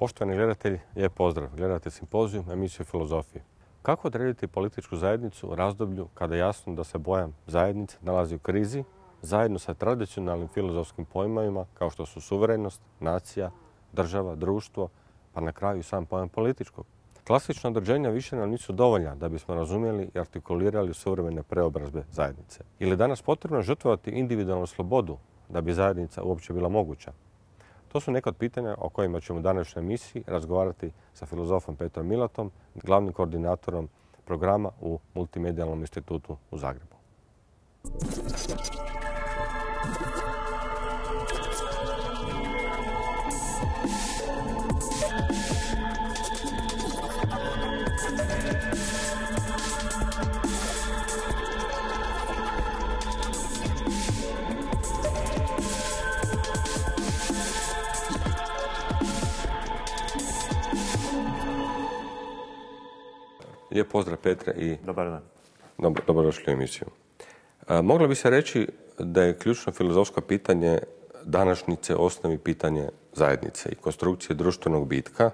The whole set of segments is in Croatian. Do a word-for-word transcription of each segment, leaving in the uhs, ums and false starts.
Poštovani gledatelji, lijep pozdrav. Gledate Simpozijum, emisiju Filozofije. Kako odrediti političku zajednicu u razdoblju kada je jasno da se pojam zajednice nalazi u krizi, zajedno sa tradicionalnim filozofskim pojmovima kao što su suverenost, nacija, država, društvo, pa na kraju i sam pojam političkog? Klasična određenja više nam nisu dovoljna da bismo razumjeli i artikulirali suvremene preobrazbe zajednice. Ili je danas potrebno žrtvovati individualnu slobodu da bi zajednica uopće bila moguća? To su neka od pitanja o kojima ćemo u današnjoj emisiji razgovarati sa filozofom Petrom Milatom, glavnim koordinatorom programa u Multimedijalnom institutu u Zagrebu. Lijep pozdrav Petre i Dobar dan. Dobro, dobrodošli u emisiju. A, moglo bi se reći da je ključno filozofsko pitanje današnjice osnovi pitanje zajednice i konstrukcije društvenog bitka.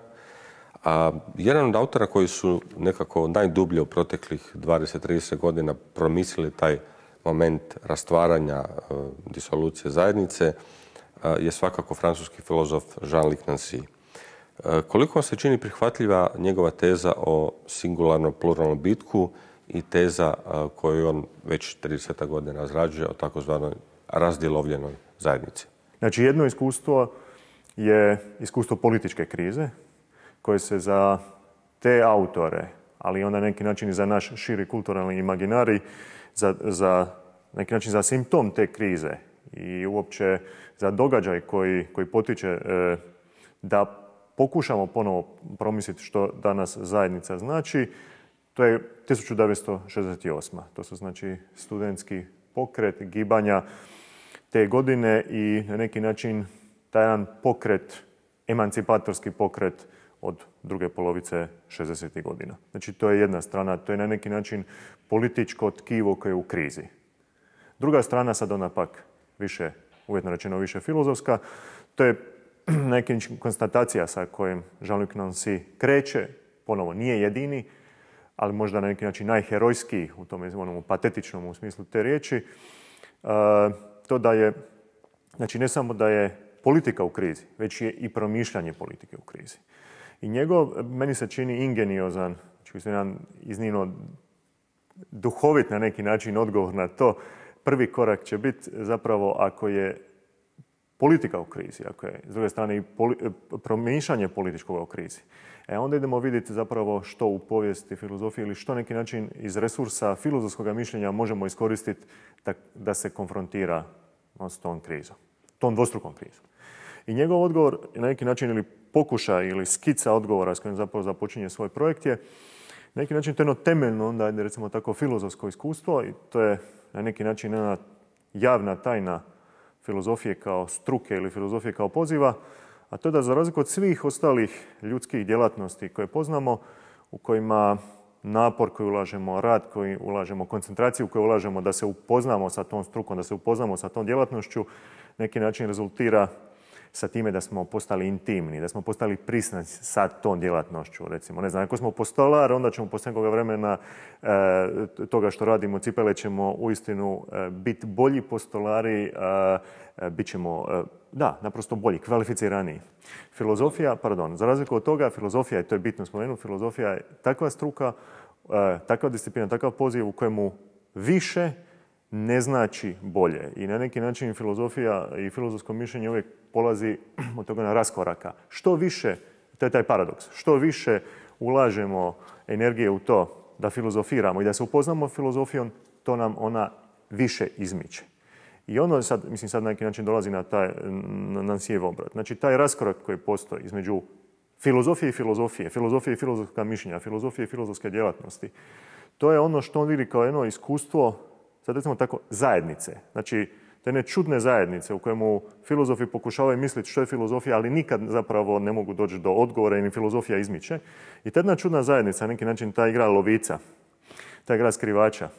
A jedan od autora koji su nekako najdublje u proteklih dvadeset do trideset godina promislili taj moment rastvaranja, uh, disolucije zajednice uh, je svakako francuski filozof Jean-Luc Nancy. Koliko vam se čini prihvatljiva njegova teza o singularnom pluralnom bitku i teza koju on već trideset godina razrađuje o takozvanoj razdjelovljenoj zajednici? Znači, jedno iskustvo je iskustvo političke krize koje se za te autore, ali onda na neki način i za naš širi kulturalni imaginari, za, za neki način za simptom te krize i uopće za događaj koji, koji potiče e, da pokušamo ponovo promisliti što danas zajednica znači, to je tisuću devetsto šezdeset osma. To su znači studentski pokret, gibanja te godine i na neki način taj jedan pokret, emancipatorski pokret od druge polovice šezdesetih godina. Znači to je jedna strana, to je na neki način političko tkivo koje je u krizi. Druga strana, sad ona pak više, uvjetno rečeno više filozofska, to je neka konstatacija sa kojim Jean-Luc Nancy kreće, ponovo nije jedini, ali možda na neki način najherojskiji u tom onom patetičnom u smislu te riječi, to da je, znači ne samo da je politika u krizi, već je i promišljanje politike u krizi. I njegov, meni se čini ingeniozan, znači jedan iznimno duhovit na neki način odgovor na to, prvi korak će biti zapravo ako je politika u krizi, ako je s druge strane i poli, promišljanje političkog u krizi. E onda idemo vidjeti zapravo što u povijesti filozofije ili što neki način iz resursa filozofskog mišljenja možemo iskoristiti da, da se konfrontira s tom krizom, tom dvostrukom krizom. I njegov odgovor na neki način ili pokušaj ili skica odgovora s kojim zapravo započinje svoj projekt je na neki način to jedno temeljno, onda recimo tako filozofsko iskustvo i to je na neki način jedna javna tajna filozofije kao struke ili filozofije kao poziva, a to je da za razliku od svih ostalih ljudskih djelatnosti koje poznamo, u kojima napor koji ulažemo, rad koji ulažemo, koncentraciju koju ulažemo da se upoznamo sa tom strukom, da se upoznamo sa tom djelatnošću, neki način rezultira sa time da smo postali intimni, da smo postali prisni sa tom djelatnošću. Recimo, ne znam, ako smo postolar, onda ćemo poslije nekoga vremena e, toga što radimo cipele ćemo uistinu e, biti bolji postolari, e, e, bit ćemo, e, da, naprosto bolji, kvalificiraniji. Filozofija, pardon, za razliku od toga, filozofija, i to je bitno spomenuti, filozofija je takva struka, e, takva disciplina, takav poziv u kojemu više ne znači bolje. I na neki način filozofija i filozofsko mišljenje uvijek polazi od toga na raskoraka. Što više, to je taj paradoks, što više ulažemo energije u to da filozofiramo i da se upoznamo filozofijom, to nam ona više izmiče. I ono sad, mislim, sad na neki način dolazi na taj Nancyjev obrat. Znači, taj raskorak koji postoji između filozofije i filozofije, filozofije i filozofska mišljenja, filozofije i filozofske djelatnosti, to je ono što on vidi kao jedno iskustvo, sad recimo tako, zajednice. Znači, te ne čudne zajednice u kojemu filozofi pokušavaju misliti što je filozofija, ali nikad zapravo ne mogu doći do odgovora i ni filozofija izmiče. I ta jedna čudna zajednica, na neki način ta igra lovica, ta igra skrivača,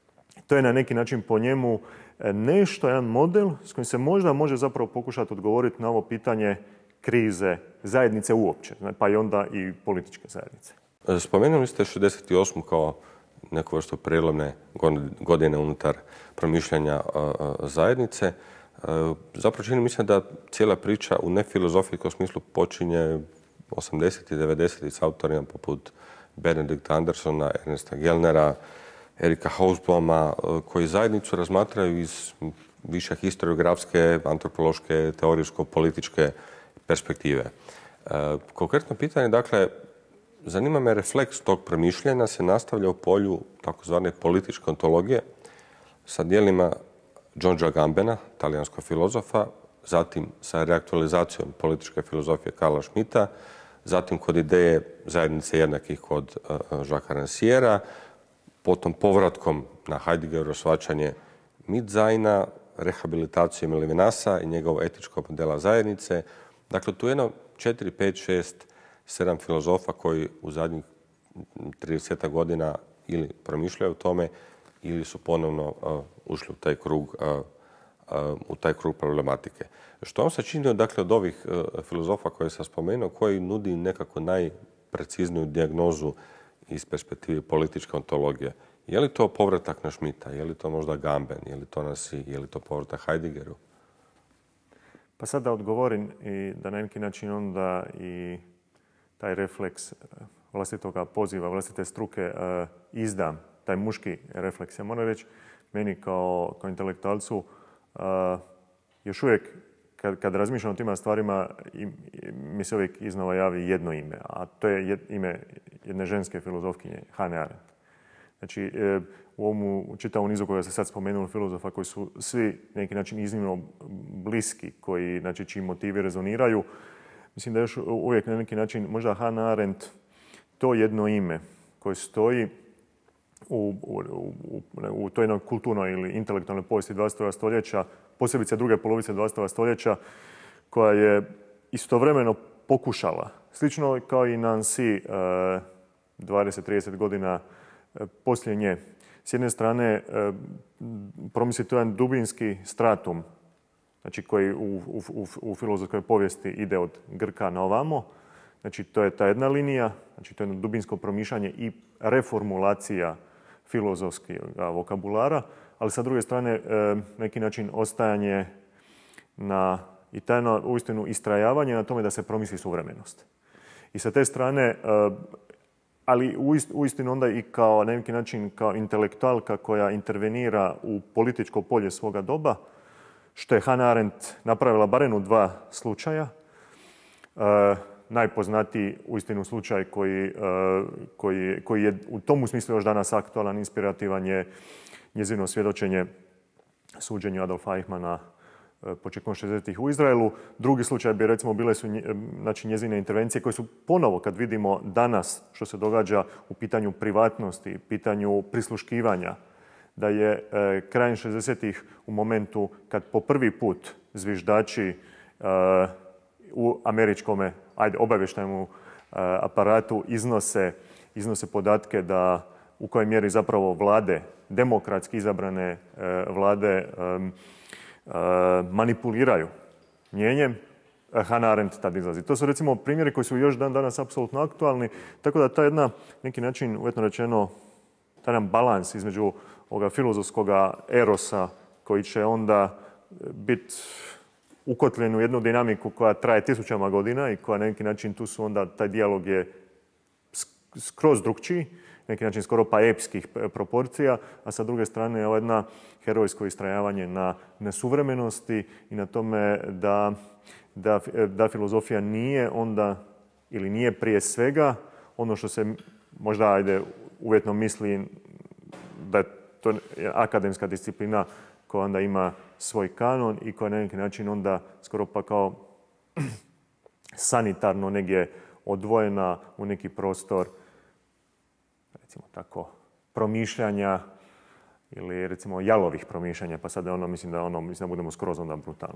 to je na neki način po njemu nešto, jedan model s kojim se možda može zapravo pokušati odgovoriti na ovo pitanje krize zajednice uopće, pa i onda i političke zajednice. Spomenuli ste šezdeset osmu kao neku vrstu prijelomne godine unutar promišljanja zajednice. Zapravo čini mi se da cijela priča u nefilozofijskom smislu počinje osamdesetih i devedesetih s autorima poput Benedikta Andersona, Ernesta Gellnera, Erika Hobsbawma, koji zajednicu razmatraju iz više historiografske, antropološke, teorijsko-političke perspektive. Konkretno pitanje, dakle, zanima me refleks tog promišljanja se nastavlja u polju takozvane političke ontologije sa dijelima Johna Gambena, talijanskog filozofa, zatim sa reaktualizacijom političke filozofije Karla Schmitta, zatim kod ideje zajednice jednakih kod Jacquesa Rancièra, potom povratkom na Heideggerovo shvaćanje Mitseina, rehabilitacijom Levinasa i njegovog etičkog modela zajednice. Dakle, tu je jedno četiri, pet, šest, sedam filozofa koji u zadnjih trideset godina ili promišljaju o tome ili su ponovno uh, ušli u taj krug, uh, uh, u taj krug problematike. Što vam se čini, dakle, od ovih uh, filozofa koje sam spomenuo, koji nudi nekako najprecizniju dijagnozu iz perspektive političke ontologije? Je li to povratak na Schmitta? Je li to možda Gamben? Je li to Nancy? Je li to povratak Heideggeru? Pa sad da odgovorim i da na neki način onda i taj refleks vlastitoga poziva, vlastite struke uh, izdam, taj muški refleks. Ja moram reći, meni kao, kao intelektualcu uh, još uvijek kad, kad razmišljam o tima stvarima i, i, mi se uvijek iznova javi jedno ime, a to je jed, ime jedne ženske filozofkinje, Hannah Arendt. Znači, e, u ovom u čitavom nizu koja se sad spomenuli filozofa koji su svi na neki način iznimno bliski, koji, znači, čiji motivi rezoniraju, mislim da još uvijek na neki način možda Hannah Arendt to jedno ime koje stoji u, u, u, u toj jednoj kulturnoj ili intelektualnoj povijesti dvadesetog stoljeća, posebice druge polovice dvadesetog stoljeća, koja je istovremeno pokušala, slično kao i Nancy dvadeset trideset godina poslije nje, s jedne strane promisliti to jedan dubinski stratum, znači koji u, u, u filozofskoj povijesti ide od Grka na ovamo. Znači, to je ta jedna linija, znači to je jedno dubinsko promišljanje i reformulacija filozofskih vokabulara, ali sa druge strane neki način ostajanje na i tajno uistinu istrajavanje na tome da se promisli suvremenost. I sa te strane, ali uistinu onda i kao na neki način kao intelektualka koja intervenira u političko polje svoga doba, što je Hannah Arendt napravila barem u dva slučaja. E, najpoznatiji uistinu slučaj koji, e, koji, koji je u tomu smislu još danas aktualan, inspirativan je njezino svjedočenje suđenju Adolfa Eichmanna e, početkom šezdesetih u Izraelu. Drugi slučaj bi recimo bile su nje, znači, njezine intervencije koje su ponovo, kad vidimo danas što se događa u pitanju privatnosti, pitanju prisluškivanja, da je e, krajem šezdesetih u momentu kad po prvi put zviždači e, u američkom ajde, obavještajnom e, aparatu iznose, iznose podatke da u kojoj mjeri zapravo vlade, demokratski izabrane e, vlade e, e, manipuliraju mnijenjem, Hannah Arendt tad izlazi. To su recimo primjeri koji su još dan danas apsolutno aktualni, tako da ta jedna, neki način, uvjetno rečeno, taj jedan balans između ovoga filozofskog erosa koji će onda biti ukotljen u jednu dinamiku koja traje tisućama godina i koja na neki način tu su onda, taj dijalog je skroz drukčiji, na neki način skoro pa epskih proporcija, a sa druge strane je ovo jedna herojsko istrajavanje na nesuvremenosti i na tome da, da, da filozofija nije onda, ili nije prije svega ono što se možda, ajde, uvjetno misli da je to akademska disciplina koja onda ima svoj kanon i koja na neki način onda skoro pa kao sanitarno negdje odvojena u neki prostor, recimo tako, promišljanja ili recimo jalovih promišljanja, pa sad ono, mislim da ono, mislim da budemo skroz onda brutalni.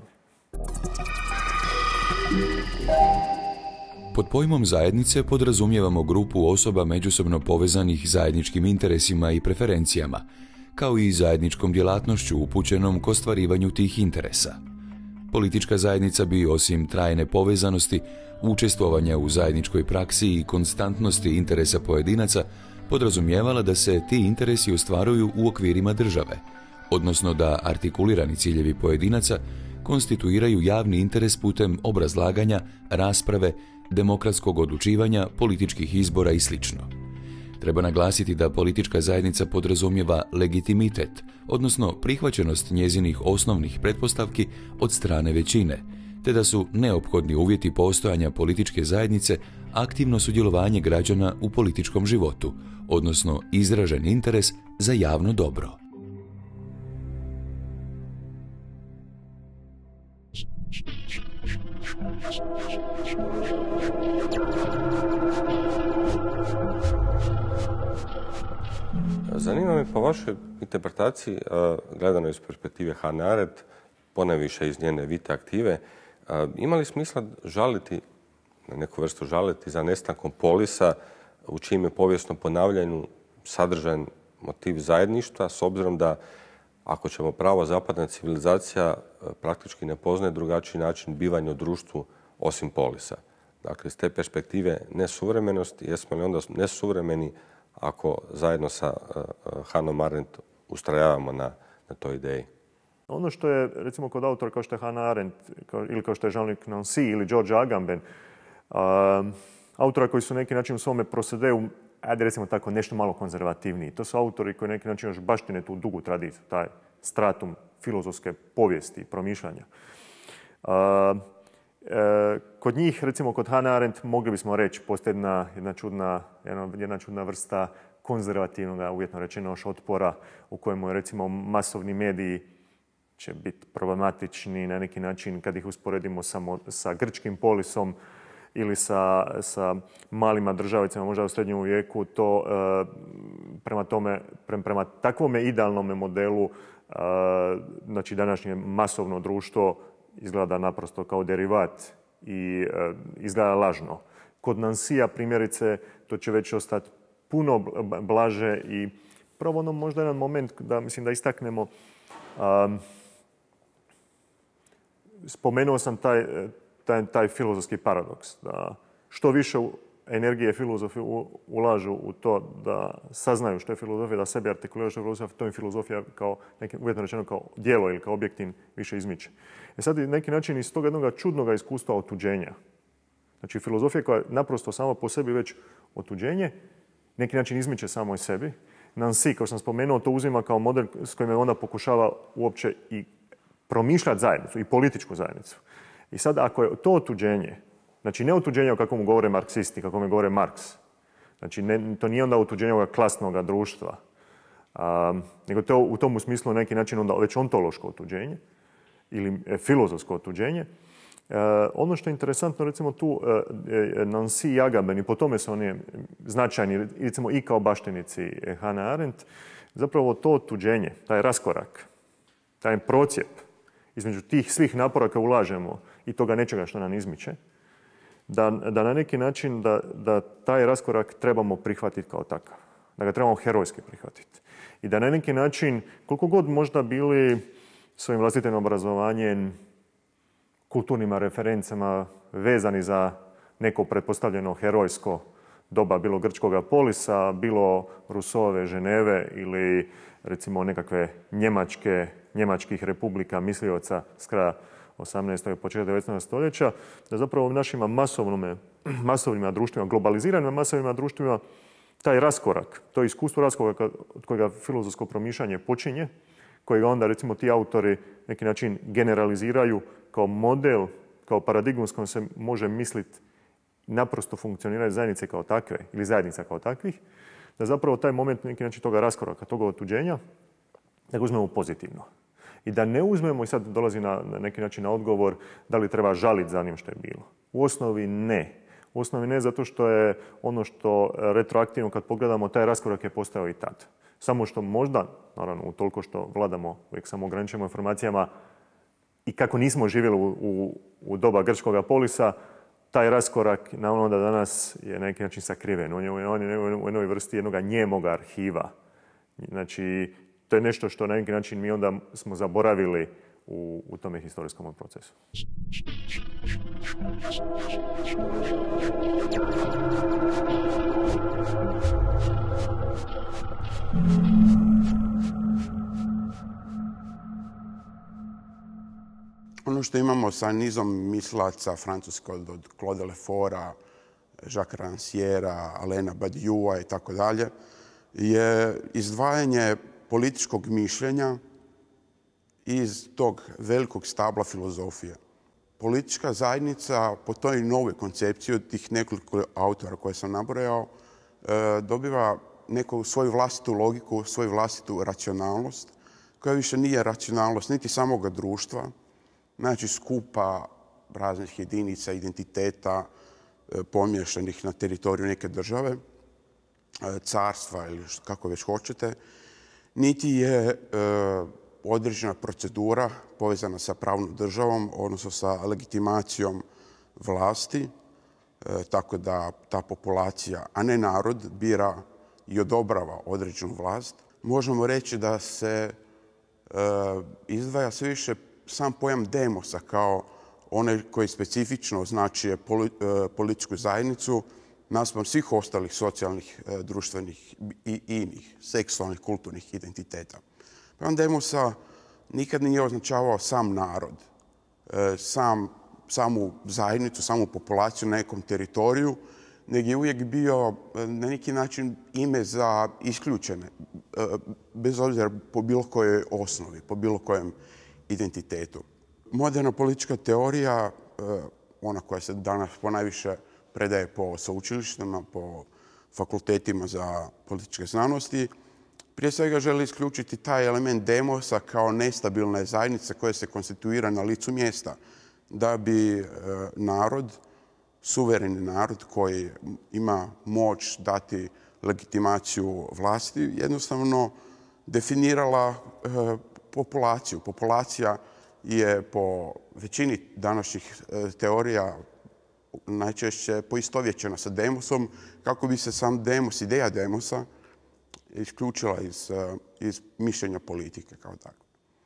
Pod pojmom zajednice podrazumijevamo grupu osoba međusobno povezanih zajedničkim interesima i preferencijama, kao i zajedničkom djelatnošću upućenom k ostvarivanju tih interesa. Politička zajednica bi, osim trajne povezanosti, učestvovanja u zajedničkoj praksi i konstantnosti interesa pojedinaca, podrazumijevala da se ti interesi ostvaruju u okvirima države, odnosno da artikulirani ciljevi pojedinaca konstituiraju javni interes putem obrazlaganja, rasprave, demokratskog odlučivanja, političkih izbora i sl. Treba naglasiti da politička zajednica podrazumijeva legitimitet, odnosno prihvaćenost njezinih osnovnih pretpostavki od strane većine, te da su neophodni uvjeti postojanja političke zajednice aktivno sudjelovanje građana u političkom životu, odnosno izražen interes za javno dobro. Zanima me po vašoj interpretaciji, gledano iz perspektive Hannah Arendt, ponajviše iz njene Vite aktive, ima li smisla žaliti, na neku vrstu žaliti za nestankom polisa u čijem je povijesnom ponavljanju sadržan motiv zajedništva, s obzirom da, ako ćemo pravo, zapadna civilizacija praktički ne poznaje drugačiji način bivanja u društvu osim polisa. Dakle, iz te perspektive nesuvremenosti, jesmo li onda nesuvremeni ako zajedno sa Hannahom Arendt ustrajavamo na, na toj ideji? Ono što je, recimo, kod autora kao što je Hannah Arendt kao, ili kao što je Jean-Luc Nancy ili George Agamben, uh, autora koji su na neki način u svome prosedeu, ajde recimo tako, nešto malo konzervativniji. To su autori koji na neki način još baštine tu dugu tradiciju, taj stratum filozofske povijesti i promišljanja. Uh, e, kod njih, recimo kod Hannah Arendt, mogli bismo reći, postoji jedna, jedna, čudna, jedna, jedna čudna vrsta konzervativnog, uvjetno rečeno, još otpora u kojemu, recimo, masovni mediji će biti problematični na neki način kad ih usporedimo samo sa grčkim polisom ili sa, sa malima državicama, možda u srednjem vijeku. To, e, prema tome, prema, prema takvome idealnome modelu, e, znači današnje masovno društvo izgleda naprosto kao derivat i e, izgleda lažno. Kod Nansija, primjerice, to će već ostati puno blaže i pravo ono možda jedan moment da, mislim, da istaknemo. Um, spomenuo sam taj, taj, taj filozofski paradoks, da što više energije filozofi ulažu u to da saznaju što je filozofija, da sebi artikuliraju što je filozofija, to je filozofija kao, neki, uvjetno rečeno, kao djelo ili kao objektin više izmiče. E sad je neki način iz tog jednog čudnog iskustva otuđenja. Znači filozofija koja je naprosto sama po sebi već otuđenje, neki način izmiče samo iz sebi. Nancy, kao sam spomenuo, to uzima kao model s kojim je ona pokušava uopće i promišljati zajednicu i političku zajednicu. I sad ako je to otuđenje, znači ne otuđenje o kakvom govore marksisti, kakvom govore Marks, znači ne, to nije onda otuđenje ovoga klasnog društva, um, nego to u tom smislu na neki način onda već ontološko otuđenje ili e, filozofsko otuđenje. Uh, ono što je interesantno, recimo tu uh, Nancy i Agamben, i po tome su oni značajni, recimo i kao baštinici Hannah Arendt, zapravo to otuđenje, taj raskorak, taj procijep između tih svih napora koje ulažemo i toga nečega što nam izmiče, da, da na neki način da, da taj raskorak trebamo prihvatiti kao takav, da ga trebamo herojski prihvatiti. I da na neki način, koliko god možda bili svojim vlastitim obrazovanjem, kulturnim referencama vezani za neko pretpostavljeno herojsko doba, bilo grčkoga polisa, bilo Rousseauove Ženeve ili recimo nekakve njemačke, njemačkih republika mislioca s kraja osamnaestog i početka devetnaestog stoljeća, da zapravo u našim masovnim društvima, globaliziranim masovnim društvima, taj raskorak, to iskustvo raskoraka od kojega filozofsko promišljanje počinje, kojega onda recimo ti autori neki način generaliziraju kao model, kao paradigmu s kojom se može misliti naprosto funkcionirati zajednice kao takve ili zajednica kao takvih, da zapravo taj moment neki način toga raskoraka, toga otuđenja, da ga uzmemo pozitivno. I da ne uzmemo, i sad dolazi na, na neki način na odgovor, da li treba žaliti za onim što je bilo. U osnovi ne. U osnovi ne zato što je ono što retroaktivno kad pogledamo, taj raskorak je postao i tad. Samo što možda, naravno, utoliko što vladamo, uvijek samo ograničujemo informacijama i kako nismo živjeli u, u, u doba grčkoga polisa, taj raskorak na ono da danas je na neki način sakriven. On je u jednoj vrsti jednog njemoga arhiva. Znači, to je nešto što na neki način mi onda smo zaboravili u, u tome historijskom procesu. Ono što imamo sa nizom mislaca francuska od Claude Lefora, Jacques Rancièra, Alaina Badiou i tako dalje, je izdvajanje političkog mišljenja iz tog velikog stabla filozofije. Politička zajednica po toj novoj koncepciji od tih nekoliko autora koje sam nabrojao dobiva neku svoju vlastitu logiku, svoju vlastitu racionalnost, koja više nije racionalnost niti samoga društva, znači skupa raznih jedinica, identiteta pomješanih na teritoriju neke države, carstva ili kako već hoćete, niti je određena procedura povezana sa pravnom državom, odnosno sa legitimacijom vlasti, tako da ta populacija, a ne narod, bira i odobrava određenu vlast. Možemo reći da se izdvaja sve više sam pojam demosa kao onaj koji specifično označuje političku zajednicu naspram svih ostalih socijalnih, društvenih i inih, seksualnih, kulturnih identiteta. Pojam demosa nikad nije označavao sam narod, sam, samu zajednicu, samu populaciju na nekom teritoriju, nego je uvijek bio na neki način ime za isključene, bez obzira po bilo kojoj osnovi, po bilo kojem identitetu. Moderna politička teorija, ona koja se danas ponajviše predaje po sveučilištima, po fakultetima za političke znanosti, prije svega želi isključiti taj element demosa kao nestabilne zajednice koje se konstituira na licu mjesta, da bi narod, suvereni narod koji ima moć dati legitimaciju vlasti, jednostavno definirala populaciju. Populacija je po većini današnjih teorija najčešće poistovjećena sa demosom, kako bi se sam demos, ideja demosa, isključila iz, iz mišljenja politike kao tako.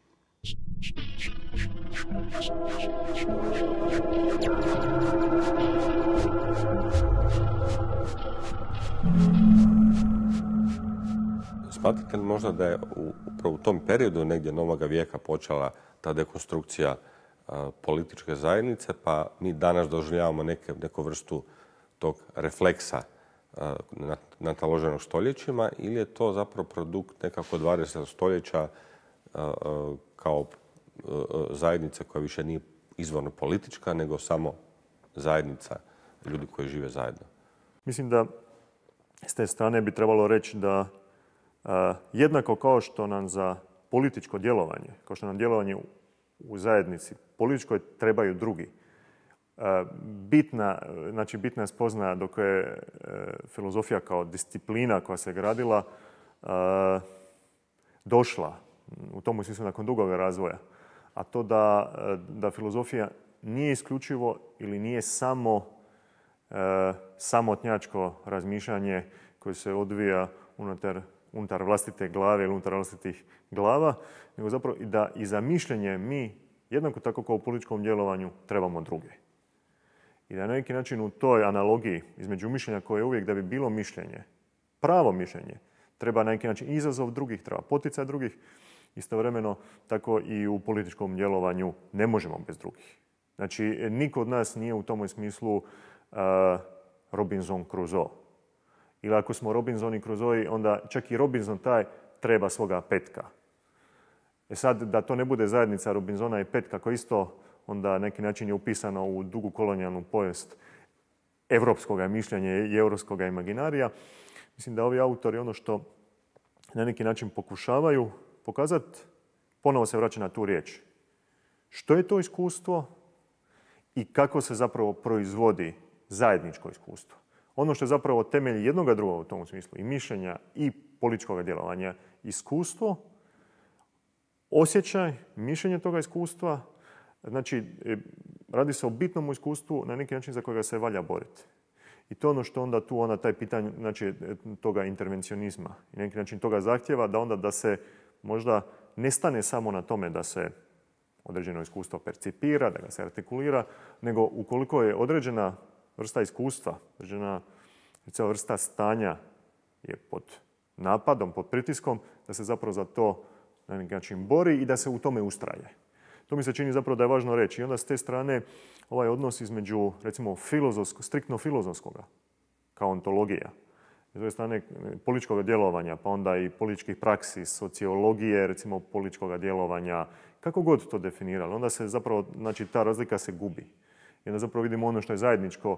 Smatrate li možda da je upravo u tom periodu negdje novoga vijeka počela ta dekonstrukcija a, političke zajednice, pa mi danas doživljavamo neke, neku vrstu tog refleksa nataloženog stoljećima, ili je to zapravo produkt nekako dvadesetog stoljeća a, a, kao a, zajednica koja više nije izvorno politička, nego samo zajednica ljudi koji žive zajedno? Mislim da s te strane bi trebalo reći da a, jednako kao što nam za političko djelovanje, kao što nam djelovanje u, u zajednici političkoj trebaju drugi, Bitna, znači bitna je spoznaja dok je filozofija kao disciplina koja se gradila došla u tom smislu nakon dugog razvoja. A to da, da filozofija nije isključivo ili nije samo samotnjačko razmišljanje koje se odvija unutar, unutar vlastite glave ili unutar vlastitih glava, nego zapravo i da i za mišljenje mi, jednako tako kao u političkom djelovanju, trebamo druge. I da na neki način u toj analogiji između mišljenja koje je uvijek da bi bilo mišljenje, pravo mišljenje, treba na neki način izazov drugih, treba poticaj drugih, istovremeno tako i u političkom djelovanju ne možemo bez drugih. Znači, niko od nas nije u tom smislu uh, Robinson Crusoe. Ili ako smo Robinson i Crusoe, onda čak i Robinson taj treba svoga petka. E sad, da to ne bude zajednica Robinsona i petka, koja isto onda neki način je upisano u dugu kolonijalnu povijest evropskoga mišljenja i europskoga imaginarija. Mislim da ovi autori ono što na neki način pokušavaju pokazati, ponovo se vraća na tu riječ. Što je to iskustvo i kako se zapravo proizvodi zajedničko iskustvo. Ono što je zapravo temelj jednoga druga u tom smislu, i mišljenja i političkog djelovanja, iskustvo, osjećaj, mišljenje toga iskustva. Znači, radi se o bitnom iskustvu na neki način za kojega se valja boriti. I to ono što onda tu onda taj pitanje, znači toga intervencionizma i na neki način toga zahtjeva da onda da se možda ne stane samo na tome da se određeno iskustvo percipira, da ga se artikulira, nego ukoliko je određena vrsta iskustva, određena recimo, vrsta stanja je pod napadom, pod pritiskom, da se zapravo za to na neki način bori i da se u tome ustraje. To mi se čini zapravo da je važno reći. I onda s te strane ovaj odnos između, recimo, filozofsko, striktno filozofskoga, kao ontologija, s druge strane političkog djelovanja, pa onda i političkih praksi, sociologije, recimo političkog djelovanja, kako god to definirali, onda se zapravo, znači ta razlika se gubi. I onda zapravo vidimo ono što je zajedničko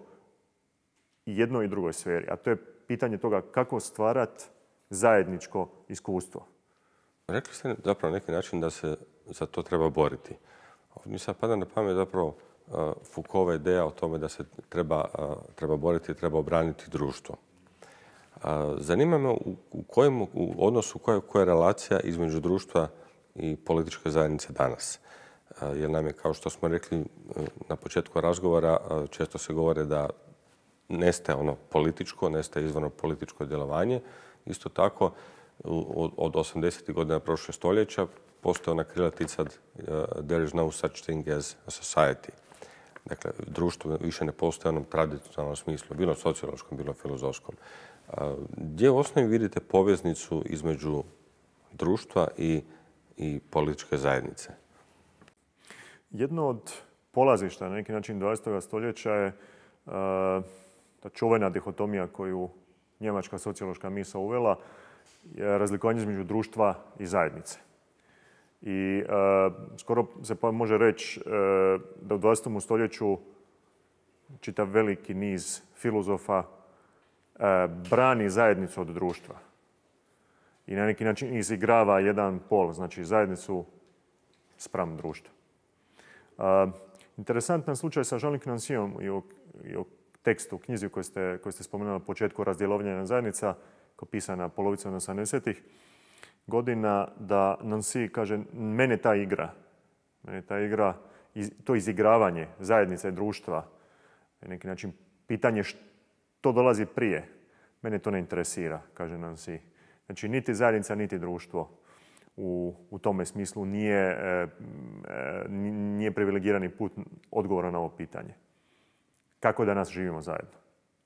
i jednoj i drugoj sferi, a to je pitanje toga kako stvarati zajedničko iskustvo. Rekli ste zapravo na neki način da se za to treba boriti. Mi sad pada na pamet zapravo uh, Foucaultova ideja o tome da se treba, uh, treba boriti, treba obraniti društvo. Uh, zanima me u, u kojem u odnosu, koja, koja je relacija između društva i političke zajednice danas. Uh, jer nam je, kao što smo rekli uh, na početku razgovora, uh, često se govore da nestaje ono političko, nestaje izvorno političko djelovanje. Isto tako, od osamdesetih godina prošlog stoljeća postoji ona krilatica there is no such thing as a society. Dakle, društvo više ne postoji u onom tradicionalnom smislu, bilo sociološkom, bilo filozofskom. Gdje u osnovi vidite poveznicu između društva i, i političke zajednice? Jedno od polazišta na neki način dvadesetog stoljeća je uh, ta čuvena dihotomija koju njemačka sociološka misao uvela, je razlikovanje između društva i zajednice. I e, skoro se pa može reći e, da u dvadesetom stoljeću čitav veliki niz filozofa e, brani zajednicu od društva. I na neki način izigrava jedan pol, znači zajednicu spram društva. E, interesantan slučaj sa Jean-Luc Nancyeom i o, i o tekstu, knjizi koju ste, koju ste spomenuli na početku, Razdjelovljena zajednica, pisana polovicom osamdesetih godina, da Nancy kaže mene ta igra, mene ta igra, to izigravanje zajednice društva, na neki način pitanje što dolazi prije, mene to ne interesira, kaže Nancy. Znači, niti zajednica, niti društvo u, u tome smislu nije, e, e, nije privilegirani put odgovora na ovo pitanje. Kako danas živimo zajedno?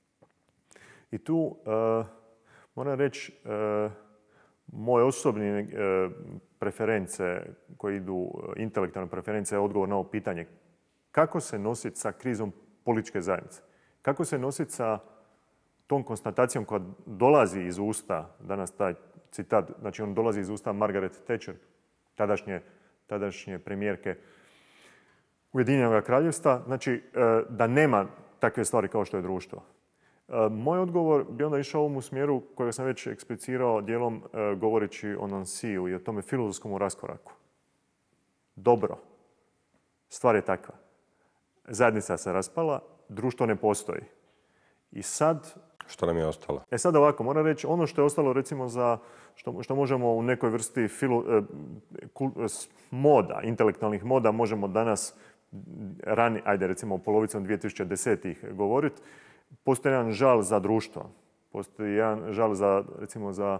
I tu e, moram reći, e, moje osobne e, preference koje idu, intelektualne preference, je odgovor na ovo pitanje. Kako se nositi sa krizom političke zajednice? Kako se nositi sa tom konstatacijom koja dolazi iz usta, danas taj citat, znači on dolazi iz usta Margaret Thatcher, tadašnje, tadašnje premijerke Ujedinjenog kraljevstva, znači e, da nema takve stvari kao što je društvo. Moj odgovor bi onda išao u ovom smjeru kojega sam već eksplicirao dijelom e, govoreći o Nancyu i o tome filozofskom raskoraku. Dobro, stvar je takva. Zajednica se raspala, društvo ne postoji. I sad... Što nam je ostalo? E sad ovako, moram reći, ono što je ostalo recimo za, što, što možemo u nekoj vrsti filo, e, kul, moda, intelektualnih moda, možemo danas, rani, ajde recimo polovicom dvije tisuće desetih govoriti, postoji jedan žal za društvo. Postoji jedan žal za, recimo, za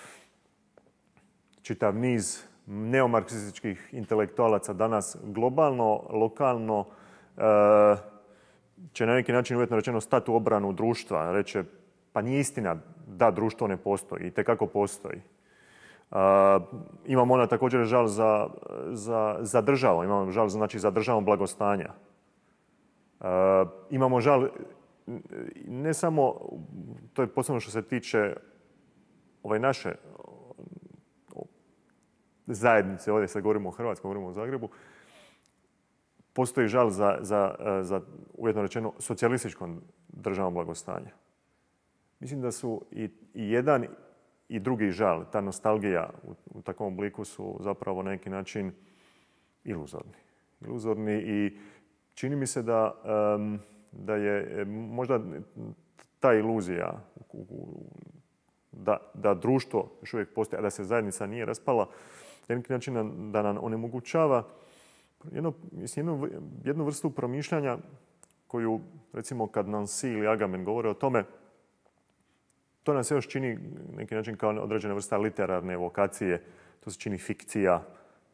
čitav niz neomarksističkih intelektualaca danas globalno, lokalno, e, će na neki način uvjetno rečeno stati u obranu društva. Reće, pa nije istina da društvo ne postoji, itekako postoji. E, imamo ona također žal za, za, za državu, imamo žal znači za državom blagostanja. E, imamo žal ne samo, to je posebno što se tiče ove naše zajednice, ovdje sad govorimo o Hrvatskoj, govorimo o Zagrebu, postoji žal za, za, za uvjetno rečeno socijalističkom državom blagostanja. Mislim da su i, i jedan i drugi žal, ta nostalgija u, u takvom obliku su zapravo na neki način iluzorni. Iluzorni i čini mi se da um, da je možda ta iluzija da, da društvo još uvijek postoji, a da se zajednica nije raspala, na neki način da nam onemogućava jedno, jednu, jednu vrstu promišljanja koju, recimo, kad Nancy ili Agamben govore o tome, to nam se još čini neki način kao određena vrsta literarne evokacije, to se čini fikcija, to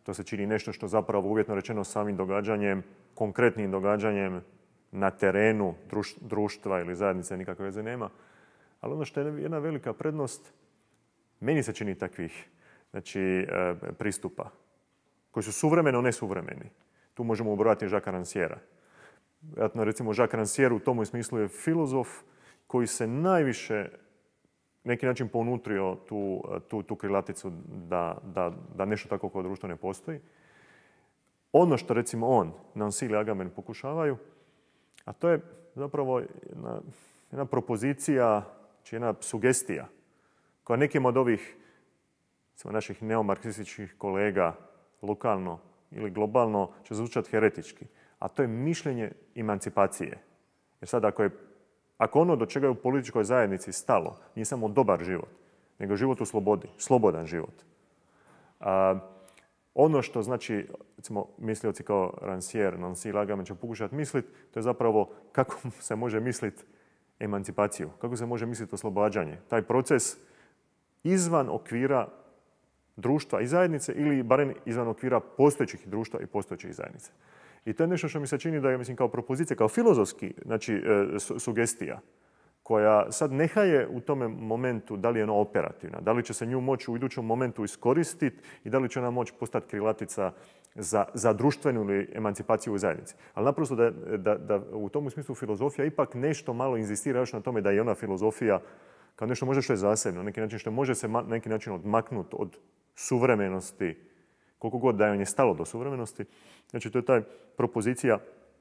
To se čini nešto što zapravo uvjetno rečeno samim događanjem, konkretnim događanjem na terenu društva ili zajednice nikakve veze nema. Ali ono što je jedna velika prednost, meni se čini takvih znači, pristupa koji su suvremeno nesuvremeni. Tu možemo ubrojati Jacquesa Rancièra. Vjerojatno, recimo, Jacques Rancière u tomu smislu je filozof koji se najviše neki način ponutrio tu, tu, tu krilaticu da, da, da nešto tako kao društvo ne postoji. Ono što recimo on, Nancy ili Agamben pokušavaju, a to je zapravo jedna, jedna propozicija, znači jedna sugestija koja nekim od ovih recimo, naših neomarksističkih kolega lokalno ili globalno će zvučati heretički. A to je mišljenje emancipacije. Jer sad ako je Ako ono do čega je u političkoj zajednici stalo nije samo dobar život, nego život u slobodi, slobodan život. A, ono što znači, recimo, mislioci kao Rancière, Nancy, Agamben će pokušati misliti, to je zapravo kako se može misliti emancipaciju, kako se može misliti oslobađanje. Taj proces izvan okvira društva i zajednice ili barem izvan okvira postojećih društva i postojećih zajednice. I to je nešto što mi se čini da je, mislim, kao propozicija, kao filozofski, znači, e, su, sugestija, koja sad nehaje u tome momentu da li je ona operativna, da li će se nju moći u idućem momentu iskoristiti i da li će ona moći postati krilatica za, za društvenu ili emancipaciju u zajednici. Ali naprosto da, da, da u tom smislu filozofija ipak nešto malo inzistira još na tome da je ona filozofija kao nešto možda što je zasebno, neki način što može se na neki način odmaknuti od suvremenosti, koliko god da je stalo do suvremenosti. Znači, to je ta propozicija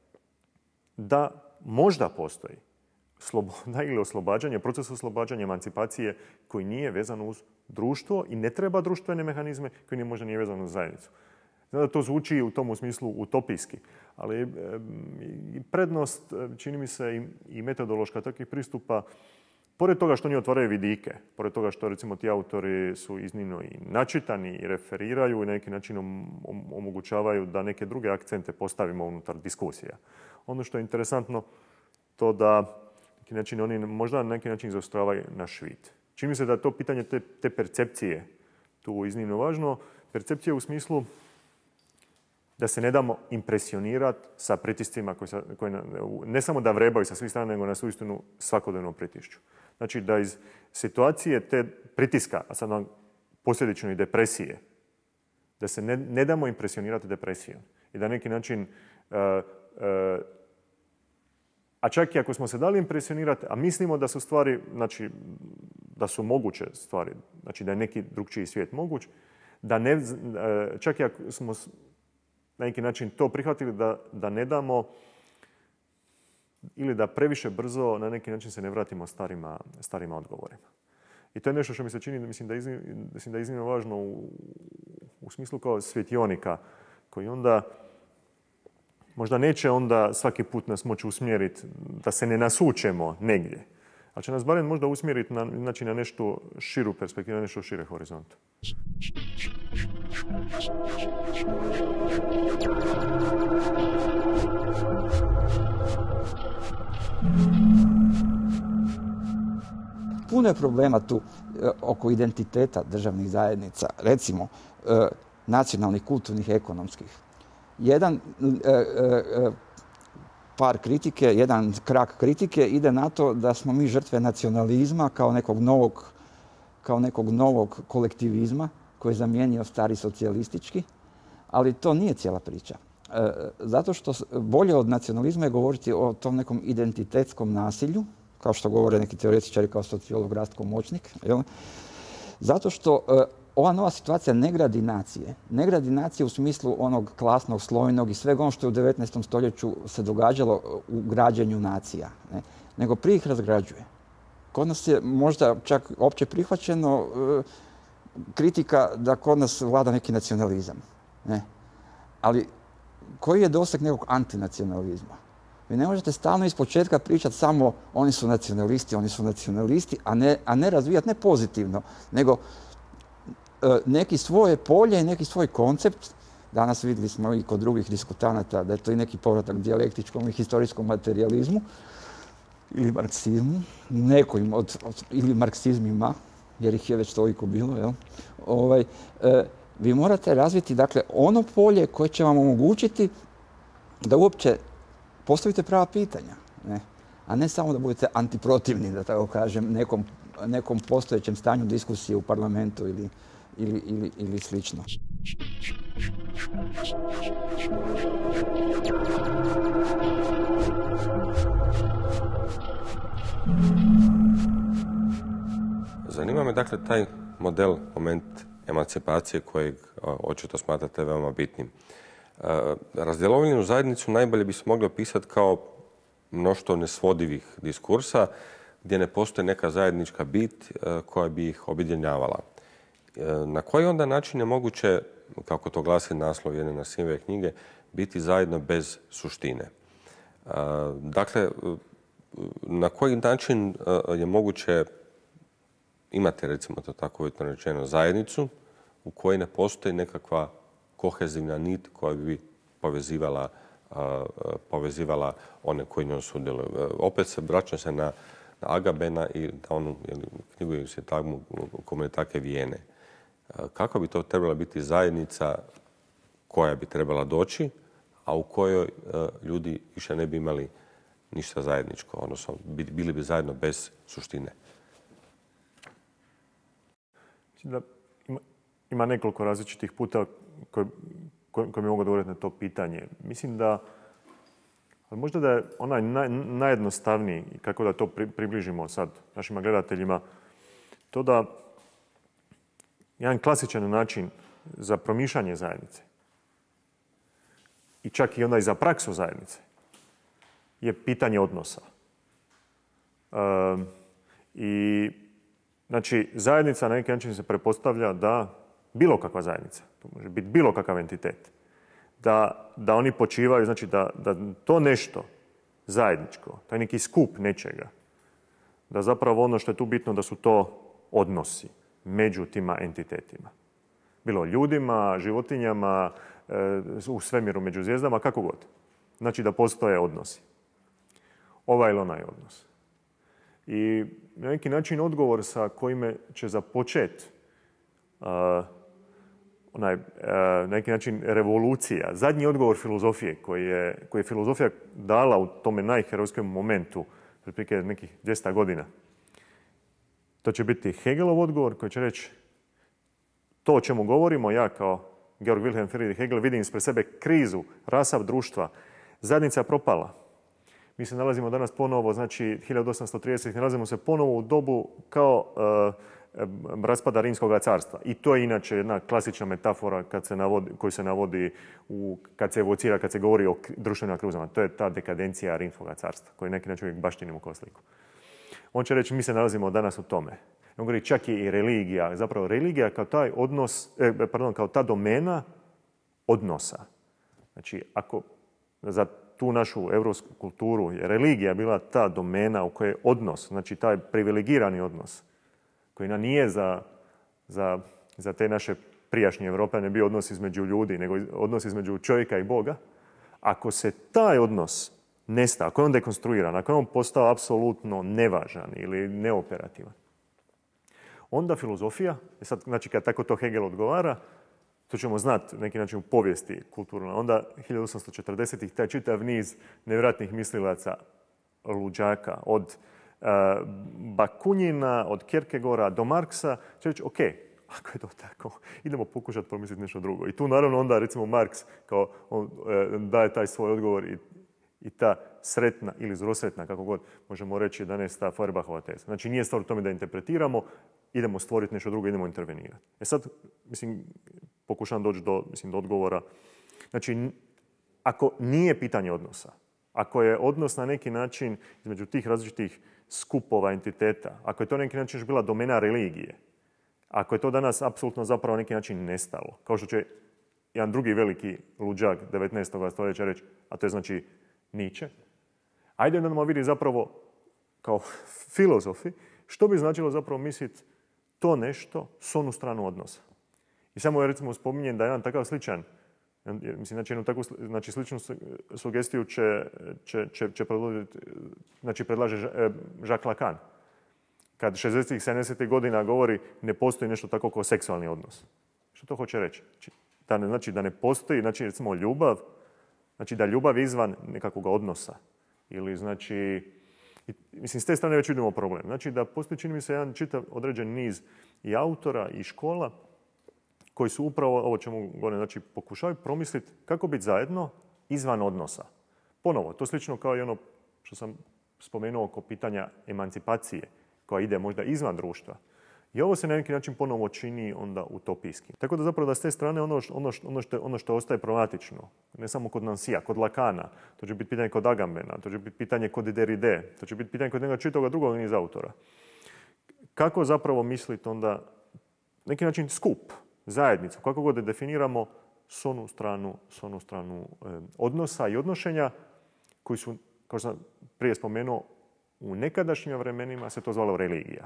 da možda postoji sloboda ili oslobađanje, proces oslobađanja, emancipacije koji nije vezan uz društvo i ne treba društvene mehanizme, koji nije možda nije vezan uz zajednicu. Znam da to zvuči u tom smislu utopijski, ali i prednost, čini mi se, i metodološka takvih pristupa, pored toga što oni otvaraju vidike, pored toga što recimo ti autori su iznimno i načitani i referiraju i na neki način omogućavaju da neke druge akcente postavimo unutar diskusija. Ono što je interesantno, to da neki način oni možda na neki način zaostravaju naš vid. Čini mi se da je to pitanje te, te percepcije tu iznimno važno. Percepcije u smislu da se ne damo impresionirati sa pritiscima koji, sa, koji ne samo da vrebaju sa svih strana, nego nas uistinu svakodnevno pritišću. Znači da iz situacije te pritiska, a sad nam posljedično i depresije, da se ne, ne damo impresionirati depresijom. I da neki način, uh, uh, a čak i ako smo se dali impresionirati, a mislimo da su stvari, znači da su moguće stvari, znači da je neki drugčiji svijet moguć, da ne, uh, čak i ako smo na neki način to prihvatili, da, da ne damo ili da previše brzo na neki način se ne vratimo starima, starima odgovorima. I to je nešto što mi se čini, mislim da je iznimno, mislim da je iznimno važno u, u smislu kao svjetionika, koji onda možda neće onda svaki put nas moći usmjeriti da se ne nasučemo negdje, ali će nas barem možda usmjeriti na, znači, na nešto širu perspektivu, na nešto šire horizonta. Puno je problema tu e, oko identiteta državnih zajednica, recimo e, nacionalnih, kulturnih, ekonomskih. Jedan e, e, par kritike, jedan krak kritike ide na to da smo mi žrtve nacionalizma kao nekog novog, kao nekog novog kolektivizma koji je zamijenio stari socijalistički, ali to nije cijela priča. E, zato što bolje od nacionalizma je govoriti o tom nekom identitetskom nasilju, kao što govore neki teoretičari kao sociolog Rastko Moćnik. Jel? Zato što e, ova nova situacija ne gradi nacije. Ne gradi nacije u smislu onog klasnog, slojnog i svega ono što je u devetnaestom stoljeću se događalo u građenju nacija, ne? Nego prije ih razgrađuje. Kod nas je možda čak opće prihvaćeno e, kritika da kod nas vlada neki nacionalizam. Ne? Ali koji je doseg nekog antinacionalizma? Vi ne možete stalno iz početka pričati samo oni su nacionalisti, oni su nacionalisti, a ne, a ne razvijati, ne pozitivno, nego e, neki svoje polje i neki svoj koncept. Danas vidjeli smo i kod drugih diskutanata da je to i neki povratak dijalektičkom i historijskom materijalizmu ili marksizmu, nekojim od, od, ili marksizmima, jer ih je već toliko bilo, jel? Ovaj, e, Vi morate razviti dakle, ono polje koje će vam omogućiti da uopće postavite prava pitanja, ne? A ne samo da budete antiprotivni, da tako kažem, nekom, nekom postojećem stanju diskusije u parlamentu ili, ili, ili, ili slično. Zanima me dakle taj model, moment emancipacije kojeg očito smatrate veoma bitnim. Razdjelovljenu zajednicu najbolje bi se mogli opisati kao mnoštvo nesvodivih diskursa gdje ne postoji neka zajednička bit koja bi ih objedinjavala. Na koji onda način je moguće, kako to glasi naslov jedne Nasimove knjige, biti zajedno bez suštine? Dakle, na koji način je moguće imati, recimo to tako uvjetno rečeno, zajednicu u kojoj ne postoji nekakva kohezivna nit koja bi povezivala, povezivala one koji njoj sudjeluju. Opet se vraćam se na, na Agabena i na onu knjigu Sintagmu Komunitake Vijene. Kako bi to trebala biti zajednica koja bi trebala doći, a u kojoj ljudi više ne bi imali ništa zajedničko, odnosno bili bi zajedno bez suštine? Da ima, ima nekoliko različitih puta koje, koje, koje mi mogu odgovoriti na to pitanje. Mislim da, ali možda da je onaj naj, najjednostavniji, i kako da to pri, približimo sad našim gledateljima, to da jedan klasičan način za promišljanje zajednice i čak i onaj za praksu zajednice je pitanje odnosa. E, I znači, zajednica na neki način se pretpostavlja da bilo kakva zajednica, to može biti bilo kakav entitet, da, da oni počivaju, znači da, da to nešto zajedničko, taj neki skup nečega, da zapravo ono što je tu bitno da su to odnosi među tima entitetima. Bilo ljudima, životinjama, u svemiru, među zvijezdama, kako god. Znači da postoje odnosi. Ovaj ili onaj odnos. I na neki način odgovor sa kojim će započeti uh, onaj, uh, na neki način revolucija, zadnji odgovor filozofije koji je, koji je filozofija dala u tome najherojskom momentu, otprilike nekih dvjesto godina. To će biti Hegelov odgovor koji će reći to o čemu govorimo, ja kao Georg Wilhelm Friedrich Hegel vidim ispred sebe krizu, rasav društva, zajednica propala. Mi se nalazimo danas ponovo, znači hiljadu osamsto tridesetih nalazimo se ponovo u dobu kao uh, raspada Rimskog carstva. I to je inače jedna klasična metafora kad se navodi, koju se navodi, u, kad se evocira, kad se govori o društvenim kruzama. To je ta dekadencija Rimskog carstva, koju neki način uvijek baštinimo kao sliku. On će reći, mi se nalazimo danas u tome. On govori čak i religija, zapravo religija kao taj odnos, eh, pardon, kao ta domena odnosa. Znači, ako za tu našu europsku kulturu je religija bila ta domena u kojoj je odnos, znači taj privilegirani odnos, koji nam nije za, za, za te naše prijašnje Europe ne bio odnos između ljudi, nego odnos između čovjeka i Boga. Ako se taj odnos nesta, ako je on dekonstruiran, ako je on postao apsolutno nevažan ili neoperativan, onda filozofija, sad, znači kad tako to Hegel odgovara, to ćemo znati neki način u povijesti kulturno. Onda hiljadu osamsto četrdesetih taj čitav niz nevjerojatnih mislilaca, luđaka, od uh, Bakunjina, od Kierkegaarda do Marksa, će reći, ok, ako je to tako, idemo pokušati promisliti nešto drugo. I tu naravno onda recimo Marks kao on, uh, daje taj svoj odgovor i, i ta sretna ili zlosretna, kako god možemo reći, jedanaesta Feuerbachova teza. Znači nije stvar u tome da interpretiramo, idemo stvoriti nešto drugo, idemo intervenirati. E sad, mislim, pokušavam doći do, mislim, do odgovora. Znači, ako nije pitanje odnosa, ako je odnos na neki način između tih različitih skupova, entiteta, ako je to na neki način bila domena religije, ako je to danas apsolutno zapravo na neki način nestalo, kao što će jedan drugi veliki luđak devetnaestog stoljeća reći, a to je znači Nietzsche, ajde da nam vidi zapravo kao filozofi što bi značilo zapravo misliti to nešto s onu stranu odnosa. I samo je recimo spominjen da jedan takav sličan, mislim, znači jednu takvu znači, sličnu sugestiju će, će, će, će predložiti, znači predlaže Jacques Lacan. Kad šezdesetih, sedamdesetih godina govori ne postoji nešto tako kao seksualni odnos. Što to hoće reći? Da ne, znači da ne postoji, znači recimo ljubav, znači da ljubav izvan nekakvog odnosa. Ili znači, i, mislim s te strane već vidimo problem. Znači da postoji, čini mi se, jedan čitav određen niz i autora i škola koji su upravo, ovo čemu govorim, znači pokušavaju promisliti kako biti zajedno izvan odnosa. Ponovo, to slično kao i ono što sam spomenuo oko pitanja emancipacije koja ide možda izvan društva. I ovo se na neki način ponovo čini onda utopijski. Tako da zapravo da s te strane ono, ono, ono, što, ono što ostaje problematično, ne samo kod Nansija, kod Lacana, to će biti pitanje kod Agambena, to će biti pitanje kod Derride, to će biti pitanje kod njega čitavog drugog niza autora. Kako zapravo misliti onda, neki način skup, zajednicu, kako god da definiramo, s onu stranu, s onu stranu eh, odnosa i odnošenja koji su, kao sam prije spomenuo, u nekadašnjim vremenima se to zvalo religija.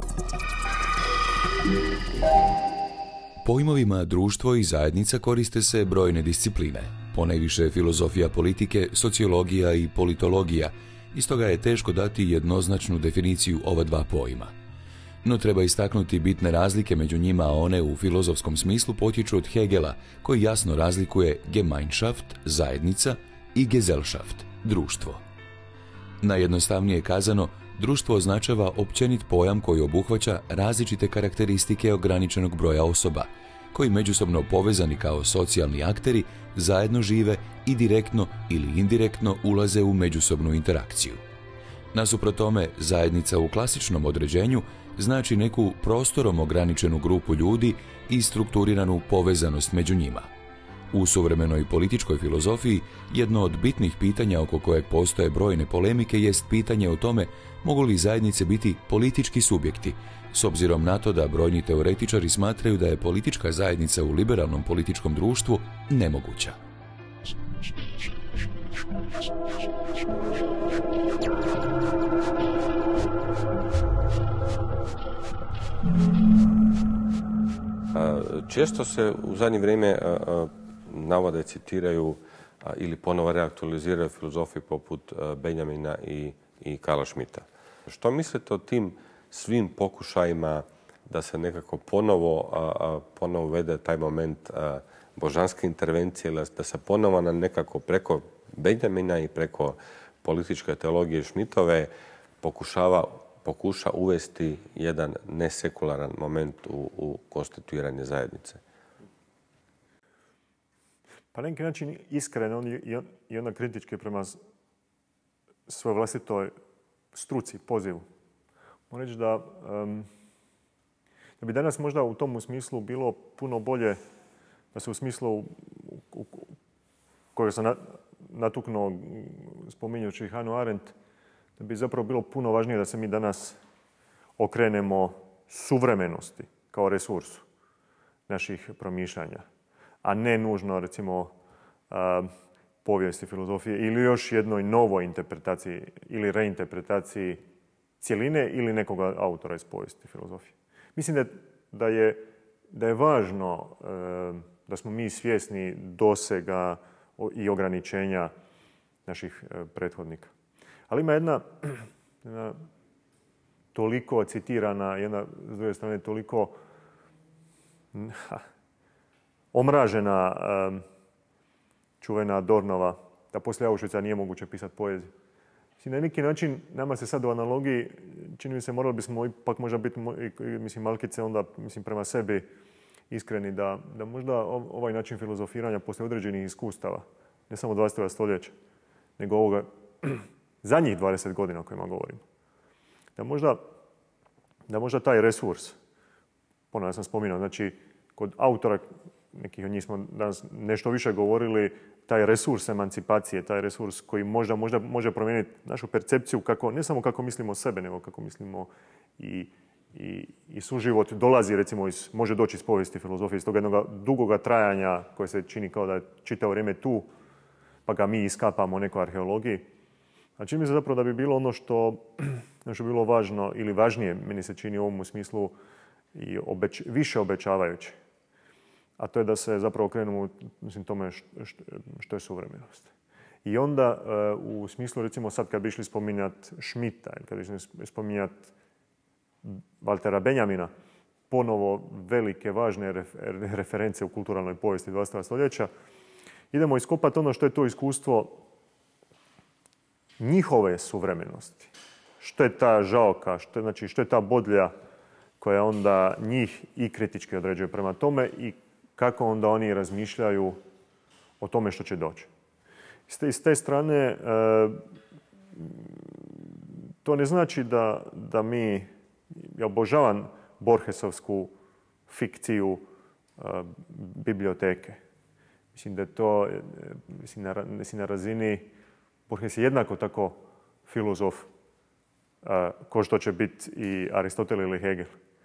Pojmovima društvo i zajednica koriste se brojne discipline, ponajviše filozofija politike, sociologija i politologija, i stoga je teško dati jednoznačnu definiciju ova dva pojma. No treba istaknuti bitne razlike među njima, a one u filozofskom smislu potječu od Hegela, koji jasno razlikuje Gemeinschaft, zajednica, i Gesellschaft, društvo. Najjednostavnije kazano, društvo označava općenit pojam koji obuhvaća različite karakteristike ograničenog broja osoba, koji međusobno povezani kao socijalni akteri zajedno žive i direktno ili indirektno ulaze u međusobnu interakciju. Nasuprot tome, zajednica u klasičnom određenju znači neku prostorom ograničenu grupu ljudi i strukturiranu povezanost među njima. U suvremenoj političkoj filozofiji jedno od bitnih pitanja oko kojeg postoje brojne polemike jest pitanje o tome mogu li zajednice biti politički subjekti, s obzirom na to da brojni teoretičari smatraju da je politička zajednica u liberalnom političkom društvu nemoguća. Često se u zadnje vrijeme navode, citiraju ili ponovo reaktualiziraju filozofi poput Benjamina i, i Karla Schmitta. Što mislite o tim svim pokušajima da se nekako ponovo, ponovo uvede taj moment božanske intervencije, da se ponovo na nekako preko Benjamina i preko političke teologije Schmittove pokušava pokuša uvesti jedan nesekularan moment u, u konstituiranje zajednice? Pa na neki način iskreno i onda kritički prema svojoj vlastitoj struci, pozivu. Moram reći da, um, da bi danas možda u tom smislu bilo puno bolje da se u smislu u, u, kojeg sam natuknuo spominjući Hannah Arendt, da bi zapravo bilo puno važnije da se mi danas okrenemo suvremenosti kao resursu naših promišljanja, a ne nužno, recimo, povijesti filozofije ili još jednoj novoj interpretaciji ili reinterpretaciji cjeline ili nekoga autora iz povijesti filozofije. Mislim da, da, je, da je važno da smo mi svjesni dosega i ograničenja naših prethodnika. Ali ima jedna, jedna toliko citirana, jedna s druge strane toliko ha, omražena um, čuvena Dornova, da poslije Auschwitza nije moguće pisati poeziju. Mislim, na neki način nama se sad u analogiji, čini mi se, morali bismo ipak možda biti, mislim, malkice onda, mislim, prema sebi iskreni da, da možda ovaj način filozofiranja poslije određenih iskustava, ne samo dvadesetog stoljeća, nego ovoga zadnjih dvadeset godina o kojima govorimo. Da možda, da možda taj resurs, ponovno sam spominjao, znači kod autora, nekih od njih smo danas nešto više govorili, taj resurs emancipacije, taj resurs koji možda, možda može promijeniti našu percepciju, kako, ne samo kako mislimo o sebe, nego kako mislimo i, i, i suživot dolazi, recimo, iz, može doći iz povijesti filozofije, iz toga jednog dugoga trajanja koje se čini kao da je čitavo vrijeme tu, pa ga mi iskapamo u nekoj arheologiji. A čini mi se zapravo da bi bilo ono što, što bi bilo važno ili važnije, meni se čini u ovom smislu i obeć, više obećavajuće. A to je da se zapravo okrenemo, mislim, tome što, što je suvremenost. I onda u smislu, recimo sad kad bi išli spominjati Schmitta ili kad bi išli spominjati Valtera Benjamina, ponovo velike, važne reference u kulturalnoj povijesti dvadesetog stoljeća. Idemo iskopati ono što je to iskustvo njihove suvremenosti. Što je ta žaoka, što je, znači, što je ta bodlja koja onda njih i kritički određuje prema tome i kako onda oni razmišljaju o tome što će doći. S te, s te strane, e, to ne znači da, da mi, ja obožavam Borgesovsku fikciju e, biblioteke. Mislim da je to, e, mislim, na, mislim na razini, Borges je jednako tako filozof e, ko što će biti i Aristotel ili Hegel.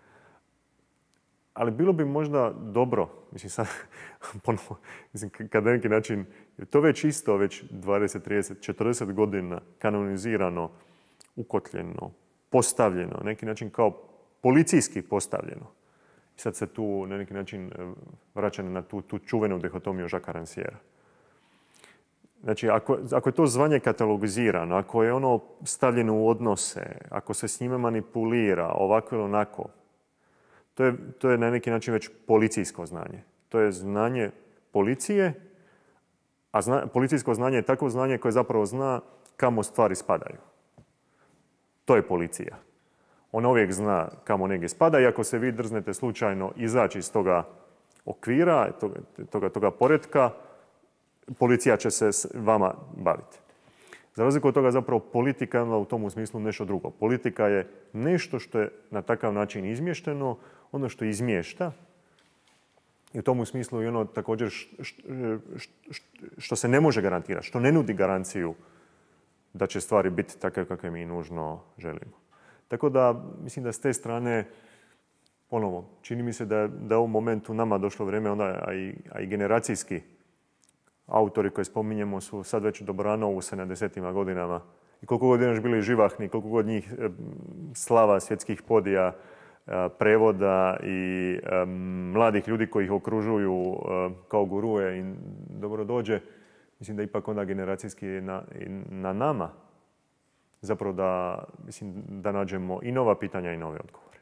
Ali bilo bi možda dobro, mislim sad, ponovo, mislim, kad na neki način, to već isto, već dvadeset, trideset, četrdeset godina kanonizirano, ukotljeno, postavljeno, na neki način kao policijski postavljeno. I sad se tu na neki način vraća na tu, tu čuvenu dihotomiju Jacquesa Rancièra. Znači, ako, ako je to zvanje katalogizirano, ako je ono stavljeno u odnose, ako se s njime manipulira ovako ili onako, To je, to je na neki način već policijsko znanje. To je znanje policije, a zna, policijsko znanje je takvo znanje koje zapravo zna kamo stvari spadaju. To je policija. Ona uvijek zna kamo negdje spada i ako se vi drznete slučajno izaći iz toga okvira, toga, toga, toga poretka, policija će se s vama baviti. Za razliku od toga zapravo politika je u tom smislu nešto drugo. Politika je nešto što je na takav način izmješteno, ono što izmješta i u tom smislu i ono također što, što se ne može garantirati, što ne nudi garanciju da će stvari biti takve kakve mi nužno želimo. Tako da mislim da s te strane ponovo čini mi se da, da u ovom momentu nama došlo vrijeme, onda, a, i, a i generacijski autori koje spominjemo su sad već dobrano u sedamdesetim godinama. I koliko god još bili živahni, koliko god njih slava svjetskih podija, prevoda i mladih ljudi koji ih okružuju kao guruje i dobro dođe, mislim da ipak onda generacijski je na, na nama zapravo da, mislim, da nađemo i nova pitanja i nove odgovore.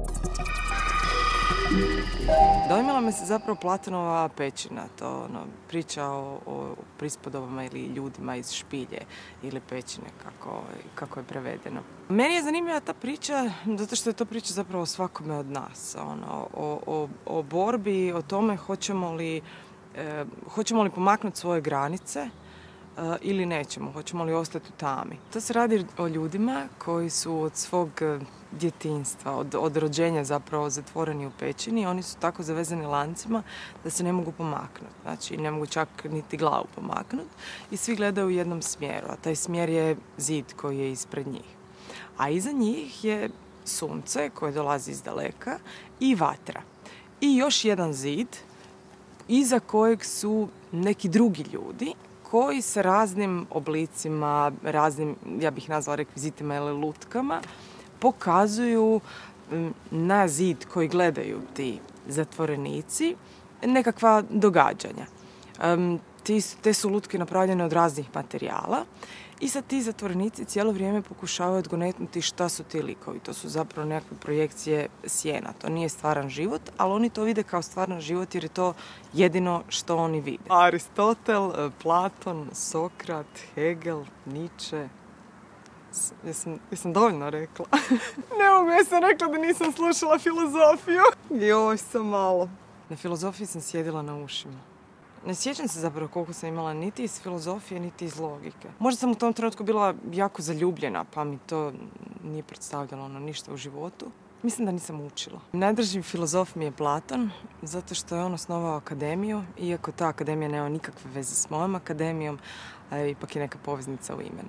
Dojmila me se zapravo Platonova pećina, to ono, priča o, o prispodobama ili ljudima iz špilje ili pećine, kako, kako je prevedeno. Meni je zanimljiva ta priča, zato što je to priča zapravo o svakome od nas, ono, o, o, o borbi, o tome hoćemo li, e, hoćemo li pomaknuti svoje granice, ili nećemo, hoćemo li ostati u tami. To se radi o ljudima koji su od svog djetinjstva, od, od rođenja zapravo zatvoreni u pećini. Oni su tako zavezani lancima da se ne mogu pomaknuti. Znači, ne mogu čak niti glavu pomaknuti. I svi gledaju u jednom smjeru, a taj smjer je zid koji je ispred njih. A iza njih je sunce koje dolazi iz daleka i vatra. I još jedan zid iza kojeg su neki drugi ljudi koji se raznim oblicima, raznim, ja bih nazvala rekvizitima ili lutkama, pokazuju na zid koji gledaju ti zatvorenici nekakva događanja. Te su lutke napravljene od raznih materijala i sad ti zatvorenici cijelo vrijeme pokušavaju odgonetnuti šta su ti likovi. To su zapravo nekakve projekcije sjena. To nije stvaran život, ali oni to vide kao stvaran život jer je to jedino što oni vide. Aristotel, Platon, Sokrat, Hegel, Nietzsche. Jesam, jesam dovoljno rekla? Ne mogu, ja sam rekla da nisam slušala filozofiju. Joj, sam malo. Na filozofiji sam sjedila na ušima. Ne sjećam se zapravo koliko sam imala niti iz filozofije, niti iz logike. Možda sam u tom trenutku bila jako zaljubljena, pa mi to nije predstavljalo ono ništa u životu. Mislim da nisam učila. Najdraži filozof mi je Platon, zato što je on osnovao akademiju, iako ta akademija nema nikakve veze s mojom akademijom, a ipak je neka poveznica u imenu.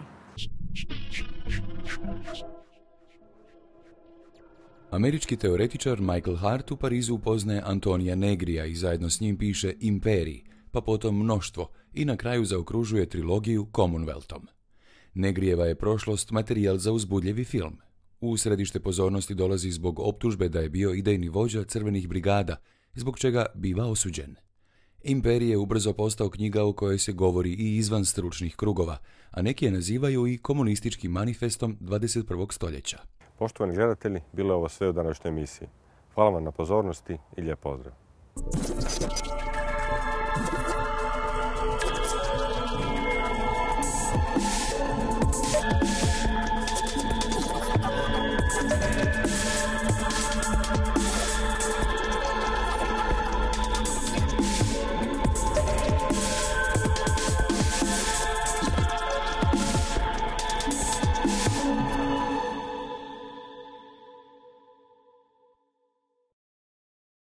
Američki teoretičar Michael Hart u Parizu upoznaje Antonija Negrija i zajedno s njim piše Imperij, pa potom Mnoštvo i na kraju zaokružuje trilogiju Commonwealthom. Negrijeva je prošlost materijal za uzbudljivi film. U središte pozornosti dolazi zbog optužbe da je bio idejni vođa crvenih brigada, zbog čega biva osuđen. Imperij je ubrzo postao knjiga u kojoj se govori i izvan stručnih krugova, a neki je nazivaju i komunističkim manifestom dvadeset prvog stoljeća. Poštovani gledatelji, bilo je ovo sve u današnjoj emisiji. Hvala vam na pozornosti i lijep pozdrav.